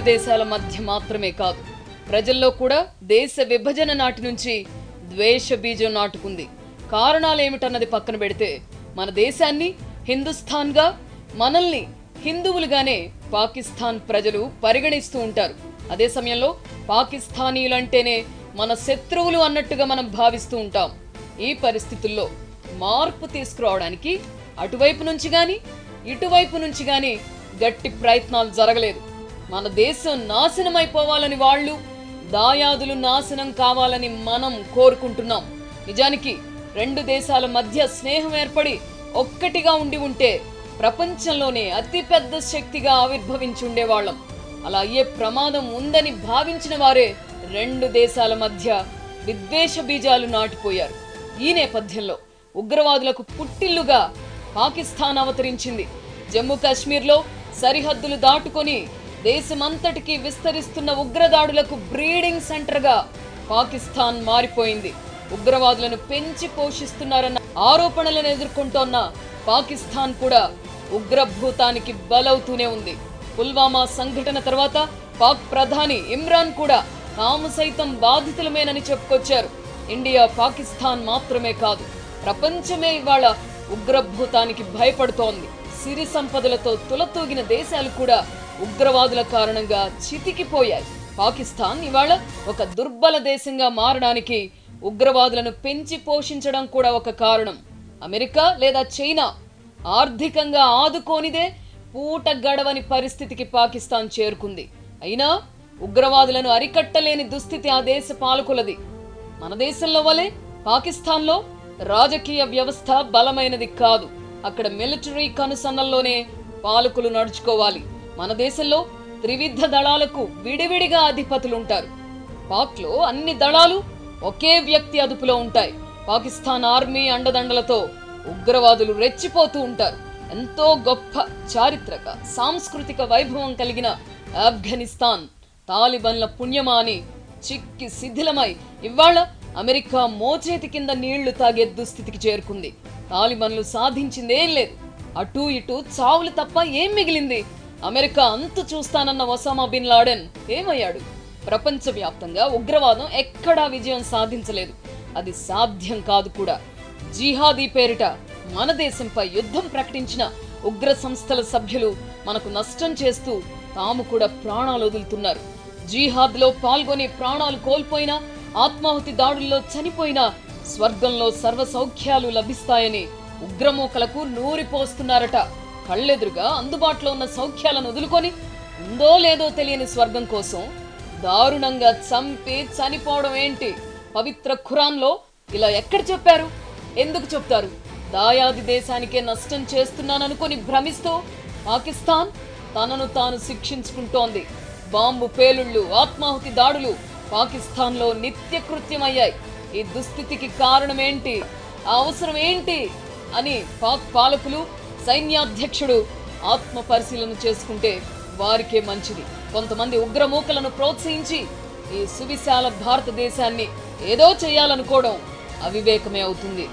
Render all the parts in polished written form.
దేశాల మధ్య మాత్రమే కాదు, ప్రజల్లో కూడా దేశ విభజన నాటి నుంచి ద్వేష బీజం నాటుకుంది. కారణాలేమిటన్నది పక్కన పెడితే మన దేశాన్ని హిందుస్థాన్గా, మనల్ని హిందువులుగానే పాకిస్తాన్ ప్రజలు పరిగణిస్తూ ఉంటారు. అదే సమయంలో పాకిస్తానీలంటేనే మన శత్రువులు అన్నట్టుగా మనం భావిస్తూ ఉంటాం. ఈ పరిస్థితుల్లో మార్పు తీసుకురావడానికి అటువైపు నుంచి గాని ఇటువైపు నుంచి గాని గట్టి ప్రయత్నాలు జరగలేదు. మన దేశం నాశనం అయిపోవాలని వాళ్ళు, దాయాదులు నాశనం కావాలని మనం కోరుకుంటున్నాం. నిజానికి రెండు దేశాల మధ్య స్నేహం ఏర్పడి ఒక్కటిగా ఉంటే ప్రపంచంలోనే అతిపెద్ద శక్తిగా ఆవిర్భవించి ఉండేవాళ్ళం. అలా అయ్యే ప్రమాదం ఉందని భావించిన వారే రెండు దేశాల మధ్య విద్వేష బీజాలు నాటిపోయారు. ఈ నేపథ్యంలో ఉగ్రవాదులకు పుట్టిల్లుగా పాకిస్తాన్ అవతరించింది. జమ్మూ కాశ్మీర్లో సరిహద్దులు దాటుకొని దేశమంతటికి విస్తరిస్తున్న ఉగ్రదాడులకు బ్రీడింగ్ సెంటర్గా పాకిస్తాన్ మారిపోయింది. ఉగ్రవాదులను పెంచి పోషిస్తున్నారన్న ఆరోపణలను ఎదుర్కొంటోన్న పాకిస్తాన్ కూడా ఉగ్రభూతానికి బలవుతూనే ఉంది. పుల్వామా సంఘటన తర్వాత పాక్ ప్రధాని ఇమ్రాన్ కూడా తాము సైతం బాధితులమేనని చెప్పుకొచ్చారు. ఇండియా, పాకిస్తాన్ మాత్రమే కాదు, ప్రపంచమే ఇవాళ ఉగ్రభూతానికి భయపడుతోంది. సిరి సంపదలతో తులతూగిన దేశాలు కూడా ఉగ్రవాదుల కారణంగా చితికిపోయాయి. పాకిస్తాన్ ఇవాళ ఒక దుర్బల దేశంగా మారడానికి ఉగ్రవాదులను పెంచి పోషించడం కూడా ఒక కారణం. అమెరికా లేదా చైనా ఆర్థికంగా ఆదుకోనిదే పూట గడవని పరిస్థితికి పాకిస్తాన్ చేరుకుంది. అయినా ఉగ్రవాదులను అరికట్టలేని దుస్థితి ఆ దేశ పాలకులది. మన దేశంలో వలె పాకిస్తాన్లో రాజకీయ వ్యవస్థ బలమైనది కాదు. అక్కడ మిలిటరీ కనుసన్నల్లోనే పాలకులు నడుచుకోవాలి. మన దేశంలో త్రివిధ దళాలకు విడివిడిగా అధిపతులుంటారు. పాక్లో అన్ని దళాలు ఒకే వ్యక్తి అదుపులో ఉంటాయి. పాకిస్తాన్ ఆర్మీ అండదండలతో ఉగ్రవాదులు రెచ్చిపోతూ ఉంటారు. ఎంతో గొప్ప చారిత్రక, సాంస్కృతిక వైభవం కలిగిన ఆఫ్ఘనిస్తాన్ తాలిబన్ల పుణ్యమా అని చిక్కి శిథిలమై ఇవాళ అమెరికా మోచేతి కింద నీళ్లు తాగే దుస్థితికి చేరుకుంది. తాలిబన్లు సాధించిందేం లేదు. అటూ ఇటూ చావులు తప్ప ఏం మిగిలింది? అమెరికా అంతు చూస్తానన్న ఒసామా బిన్ లాడెన్ ఏమయ్యాడు? ప్రపంచవ్యాప్తంగా ఉగ్రవాదం ఎక్కడా విజయం సాధించలేదు. అది సాధ్యం కాదు కూడా. జిహాదీ పేరిట మన దేశంపై యుద్ధం ప్రకటించిన ఉగ్ర సంస్థల సభ్యులు మనకు నష్టం చేస్తూ తాము కూడా ప్రాణాలు వదులుతున్నారు. జిహాద్లో పాల్గొని ప్రాణాలు కోల్పోయినా, ఆత్మాహుతి దాడుల్లో చనిపోయినా స్వర్గంలో సర్వ సౌఖ్యాలు లభిస్తాయని ఉగ్రమూకలకు నూరిపోస్తున్నారట. కళ్ళెదురుగా అందుబాటులో ఉన్న సౌఖ్యాలను వదులుకొని ఉందో లేదో తెలియని స్వర్గం కోసం దారుణంగా చంపి చనిపోవడం ఏంటి? పవిత్ర ఖురాన్లో ఇలా ఎక్కడ చెప్పారు? ఎందుకు చెప్తారు? దాయాది దేశానికే నష్టం చేస్తున్నాననుకొని భ్రమిస్తూ పాకిస్తాన్ తనను తాను శిక్షించుకుంటోంది. బాంబు పేలుళ్లు, ఆత్మాహుతి దాడులు పాకిస్తాన్లో నిత్యకృత్యమయ్యాయి. ఈ దుస్థితికి కారణమేంటి? అవసరం ఏంటి అని పాక్ పాలకులు, సైన్యాధ్యక్షుడు ఆత్మ పరిశీలన చేసుకుంటే వారికే మంచిది. కొంతమంది ఉగ్రమూకలను ప్రోత్సహించి ఈ సువిశాల భారతదేశాన్ని ఏదో చేయాలనుకోవడం అవివేకమే అవుతుంది.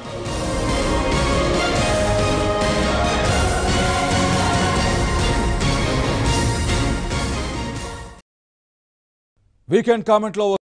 వీకెండ్ కామెంట్లో